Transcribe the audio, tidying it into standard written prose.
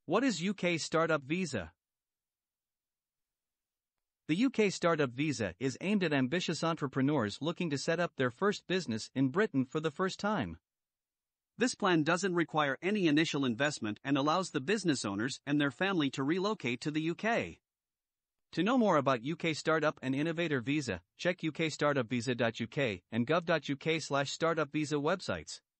What is UK Startup Visa? The UK Startup Visa is aimed at ambitious entrepreneurs looking to set up their first business in Britain for the first time. This plan doesn't require any initial investment and allows the business owners and their family to relocate to the UK. To know more about UK Startup and Innovator Visa, check ukstartupvisa.uk and gov.uk/startupvisa websites.